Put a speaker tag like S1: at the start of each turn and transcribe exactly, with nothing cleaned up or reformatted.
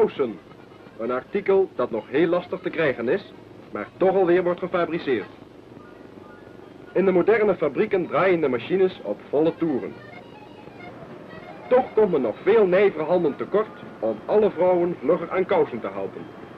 S1: kousen. Een artikel dat nog heel lastig te krijgen is, maar toch alweer wordt gefabriceerd. In de moderne fabrieken draaien de machines op volle toeren. Toch komt men nog veel nijvere handen tekort om alle vrouwen vlugger aan kousen te helpen.